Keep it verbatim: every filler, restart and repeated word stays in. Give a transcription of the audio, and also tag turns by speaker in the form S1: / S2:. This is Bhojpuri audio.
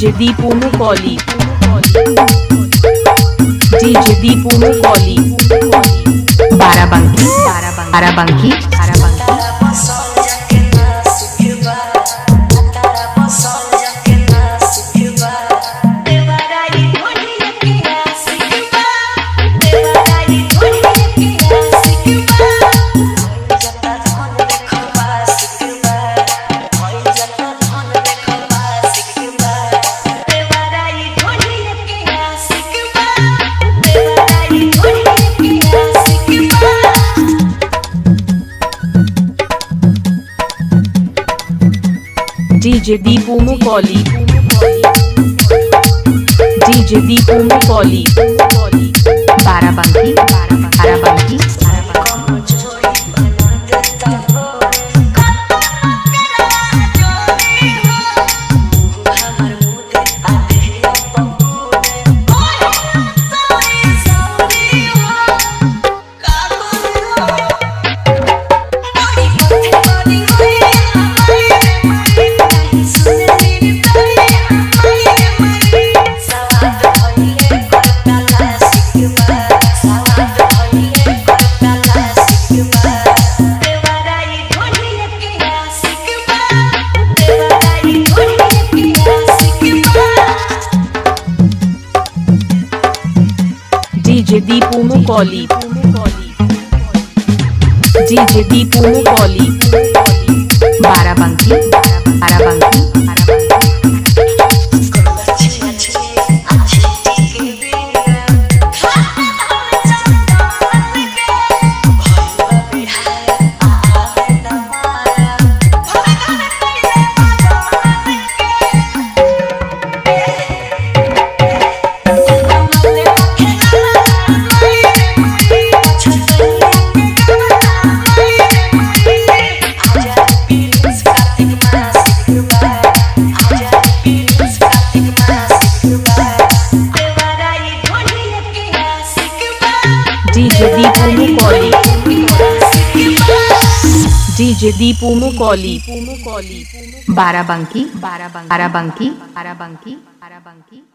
S1: DJ Deepu Mukauli, DJ Deepu Mukauli, Barabanki Barabanki Barabanki. DJ Deepu Mukauli, DJ Deepu Mukauli, Barabanki Barabanki. DJ Deepu Mukauli, DJ Deepu Mukauli, Barabanki Barabanki. DJ Deepu Mukauli, DJ Deepu Mukauli, Barabanki Barabanki Barabanki Barabanki.